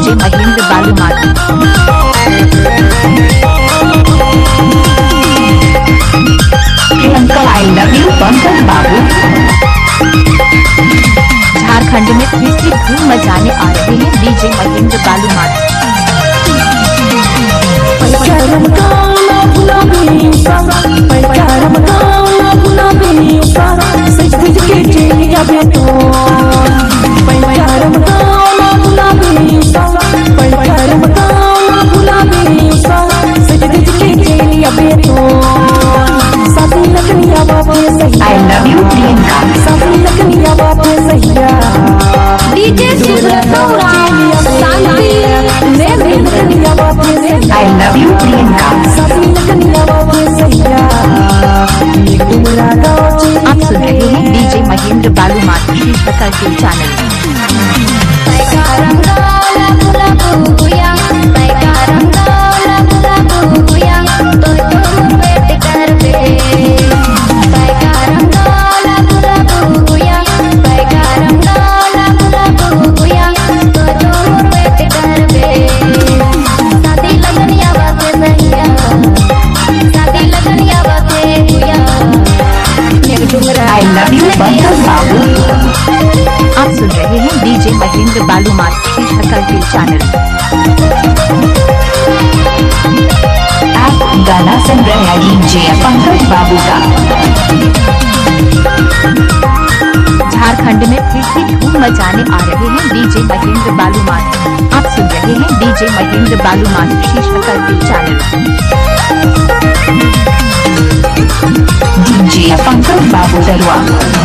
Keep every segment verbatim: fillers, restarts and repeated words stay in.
DJ Mahendra Balumath. Priyanka I love you Pankaj Babu. Jharkhand में फिर से धूम मचाने आ रहे हैं DJ Mahendra Balumath. I love you Priyanka. DJ I love you Priyanka. आप सुन रहे हैं डीजे महेंद्र बालूमाथ शीर्षक के channel. I love you Pankaj Babu. आप सुन रहे हैं डीजे महेंद्र बालूमाथ शीर्षक के चैनल। आप गाना सुन रहे हैं डीजे पंकज बाबू का। झारखंड में फिर से धूम मचाने आ रहे हैं डीजे महेंद्र बालूमाथ। आप सुन रहे हैं डीजे महेंद्र बालूमाथ शीर्षक के चैनल। डीजे पंकज बाबू दरुआ।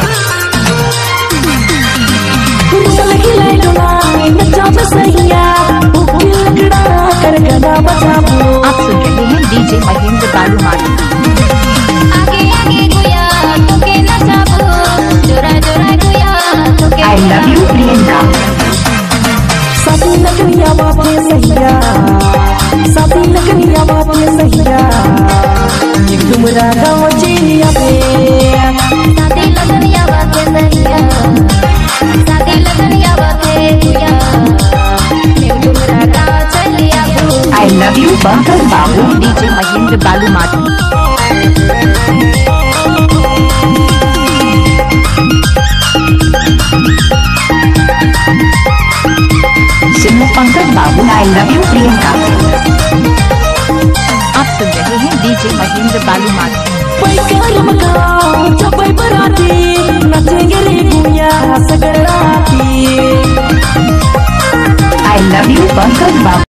आप सुन रहे हैं DJ Mahendra Balumath. I love you Priyanka. I love you Pankaj Babu. DJ Mahendra Balumath. Singh Pankaj Babu. I love you Priyanka. आप सुन रहे हैं DJ Mahendra Balumath. I love you Pankaj Babu.